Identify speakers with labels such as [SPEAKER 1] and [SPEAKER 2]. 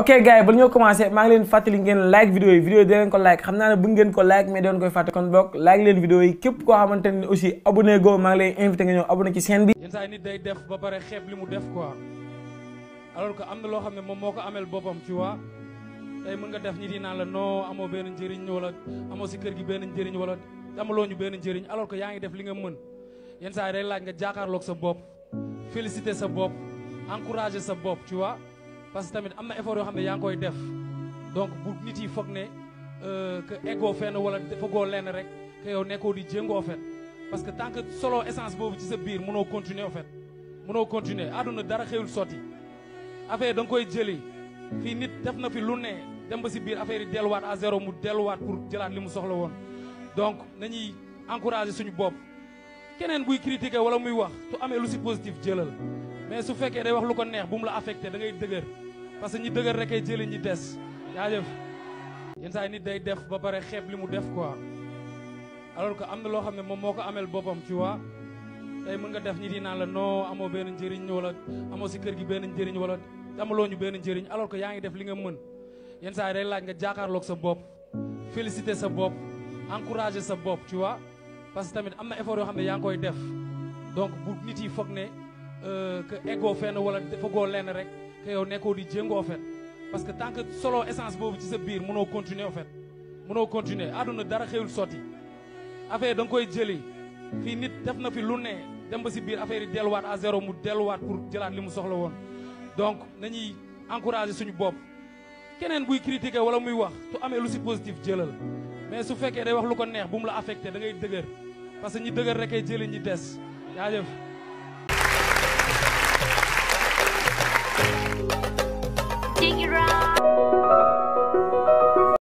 [SPEAKER 1] ok gars yi ba ñoo commencé maa ngi leen fàttali ngeen like vidéo yi dee leen ko like xam naa ne bëgg ngeen ko like mais doon koy fàtte kon boog like leen vidéo yi képp koo xamante ne aussi abonné go maa ngi lay invité nga ñëw abonné ci chaîne bi.
[SPEAKER 2] yenn saa yi nit day def ba pare xeeb li mu def quoi alors que am na loo xam ne moom moo ko amel boppam tu vois tey mën nga def nit yi naan la non amoo benn njëriñ wala amoo si kër gi benn njëriñ wala amaloo ñu benn njëriñ alors que yaa ngi def li nga mën yenn saa yi day laaj nga jaakaarloog sa bopp féliciter sa bopp encourager sa bopp tu vois. parce que tamit am na effort yoo xam ne yaa ngi koy def donc bu nit yi foog ne que eggoo fenn wala foogoo lenn rek que yow nekkoo di jéngoo en fait parce que tant que solo essence boobu ci sa biir mënoo continuer en fait mënoo continuer àdduna dara xewul sotti affaire da nga koy jëli fii nit def na fi lu ne dem ba si biir affaire yi delluwaat à zéro mu delluwaat pour jëlaat li mu soxla woon donc nañuy encourager suñu bopp keneen buy critiquer wala muy wax su amee lu si positif jëlal mais su fekkee day wax lu ko neex bu mu la affecté da ngay dëgër parce que ñi dëgër rek ay jëli ñi des jaajëf yenn saa yi nit day def ba pare xeeb li mu def quoi alors que am na loo xam ne moom moo ko amel boppam tu vois tey mën nga def nit yi naan la non amoo benn njëriñ wala amoo si kër gi benn njëriñ wala amaloo ñu benn njëriñ alors que yaa ngi def li nga mën yenn saa yi day laaj nga jaakaarloog sa bopp féliciter sa bopp encourager sa bopp tu vois parce que tamit am na effort yoo xam ne yaa ngi koy def donc bu nit yi foog ne que eggoo fenn wala foogoo lenn rek que yow nekkoo di jéngoo en fait parce que tant que solo essence boobu ci sa biir mënoo continuer en fait mënoo continuer àdduna dara xewul sotti affaire da nga koy jëli fii nit def na fi lu ne dem ba si biir affaire yi delluwaat à zéro mu delluwaat pour jëlaat li mu soxla woon donc nañuy encourager suñu bopp keneen buy critiquer wala muy wax su amee lu si positif jëlal mais su fekkee day wax lu ko neex bu mu la affecté da ngay dëgër parce que ñi dëgër rek ay jëli ñi des jaajëf